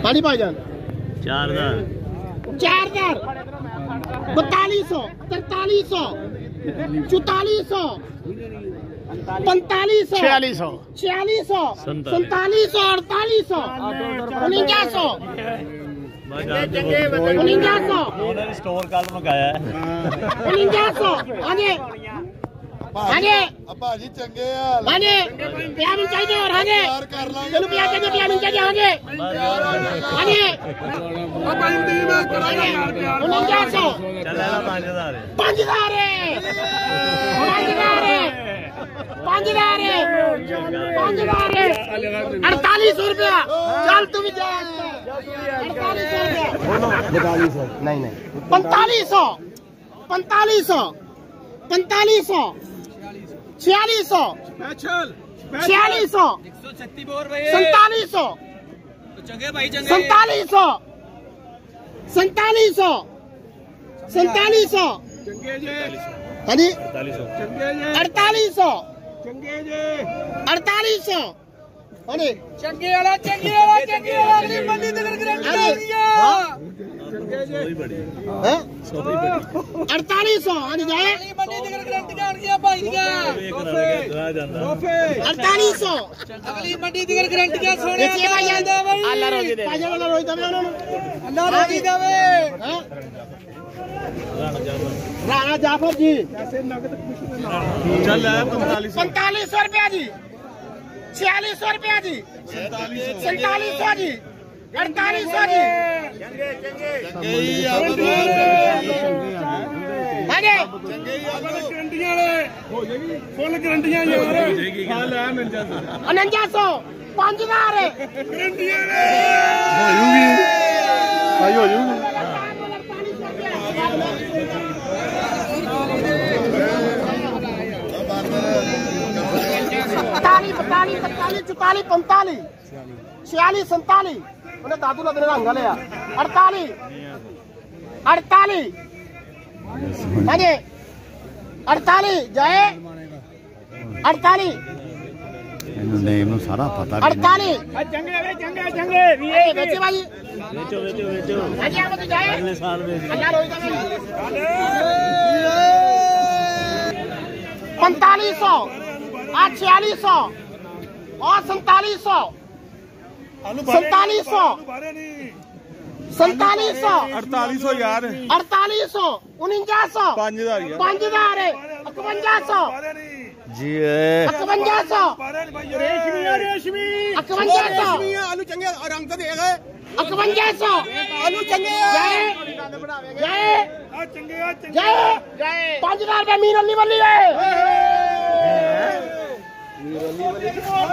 पानी भाईजान 4000 4000 4200 4300 4400 4500 4600 4600 4700 4800 4900 उन्होंने स्टोर कल मंगाया है 4900 हाँ जी हाँ जी भाजी चंगे हाँ जी प्यार मिल चाहिए और हाँ जी चलो प्यार चाहिए प्यार मिल चाहिए हाँ जी हाँ जी 4900 चलेगा 5000 5000 4800 रुपया चल तू भी जा 4800 नहीं 4500 4500 4500 4600 4600 4700 4700 4700 हाँ जी 4800 4800 हाँ जी चंगे वाला अगली मंडी तक गारंटी आ गया 4800 हाँ जी जाए अगली मंडी तक गारंटी आ गया भाई का 4800 अगली मंडी तक गारंटी आ सोने अल्लाह रोजी दे अल्लाह रोजी दे अल्लाह रोजी देवे राणा जाफर जी चल 4500 रुपया जी 4600 रुपया जी 4700 जी 4800 जी फुल गारंटियां 4900 5000 हो बताली 44 45 46 47 उन्हें दादू ना देने रंगा लिया 48 हाँ जी 48 जाए 48 नहीं सारा पता 48 चंगे बेचे भाई बेचो हाँ जी आप तो जाए अगले साल में अल्लाह रोज 4500 आज 4600 और 4700 4700 4800 यार 4800 4900 5000 5000 5100 जी 5100 रेशमी 5100 आलू चंगे रंग तो दे गए 5100 आलू चंगे जय जय 5000 रुपये मीर अली बल्ली है